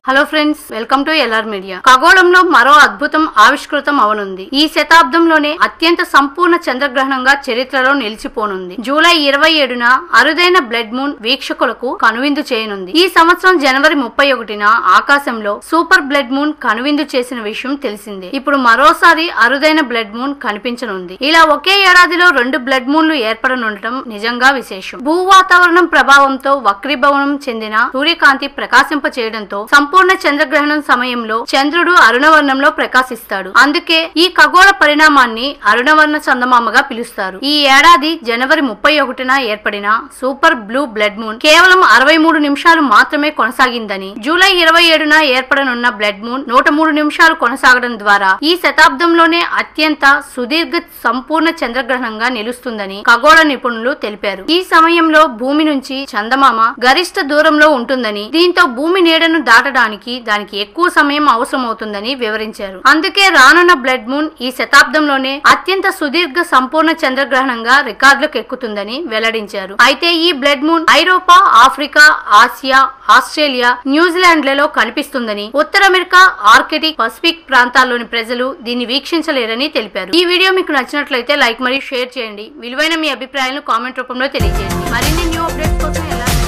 Hello friends, welcome to LR media. ఖగోళంలో మరో అద్భుతం ఆవిష్కృతం అవనుంది. ఈ శతాబ్దంలోనే అత్యంత సంపూర్ణ చంద్రగ్రహణంగా చరిత్రలో నిలిచిపోనుంది. జూలై 27న అరుదైన బ్లడ్ మూన్ వీక్షకులకు కనువిందు చేయనుంది. ఈ సంవత్సరం జనవరి 31న ఆకాశంలో సూపర్ బ్లడ్ మూన్ కనువిందు చేసిన విషయం తెలిసిందే. ఇప్పుడు మరోసారి అరుదైన బ్లడ్ మూన్ కనిపించనుంది. ఇలా ఒకే ఏడాదిలో 2 బ్లడ్ మూన్లు ఏర్పడనుండటం నిజంగా విశేషం. భూ వాతావరణం ప్రభావంతో వక్రీభవనం చెందిన సూర్యకాంతి ప్రకాశింప చేయడంతో సంపూర్ణ చంద్రగ్రహణం సమయంలో చంద్రుడు అరుణవర్ణంలో ప్రకాశిస్తాడు. అందుకే ఈ ఖగోళ పరిణామాన్ని అరుణవర్ణ చందమామగా పిలుస్తారు. ఈ ఏడాది జనవరి 31న ఏర్పడిన సూపర్ బ్లూ బ్లడ్ మూన్ కేవలం 63 నిమిషాలు మాత్రమే కొనసాగిందని, జూలై 27న ఏర్పడనున్న బ్లడ్ మూన్ 103 నిమిషాలు కొనసాగడం ద్వారా ఈ శతాబ్దంలోనే అత్యంత సుదీర్ఘ సంపూర్ణ చంద్రగ్రహణంగా నిలుస్తుందని ఖగోళ నిపుణులు తెలిపారు. ఈ సమయంలో భూమి నుంచి చందమామ గరిష్ట దూరంలో ఉంటుందని, దీంతో భూమి నీడను దాటడానికి దానికి ఎక్కువ సమయం అవసరమవుతుందని వివరించారు. అందుకే రానున్న బ్లడ్ మూన్ ఈ శతాబ్దంలోనే అత్యంత సుదీర్ఘ సంపూర్ణ చంద్రగ్రహణంగా రికార్డులకు ఎక్కుతుందని వెల్లడించారు. అయితే ఈ బ్లడ్ మూన్ ఐరోపా, ఆఫ్రికా, ఆసియా, ఆస్ట్రేలియా, న్యూజిలాండ్ లలో కనిపిస్తుందని, ఉత్తర అమెరికా, ఆర్కిటిక్, పసిఫిక్ ప్రాంతాల్లోని ప్రజలు దీన్ని వీక్షించలేరని తెలిపారు. ఈ వీడియో మీకు నచ్చినట్లయితే లైక్ మరియు షేర్ చేయండి. విలువైన మీ అభిప్రాయాలను కామెంట్ రూపంలో తెలియజేయండి. మరిన్ని న్యూ అప్డేట్స్ కోసం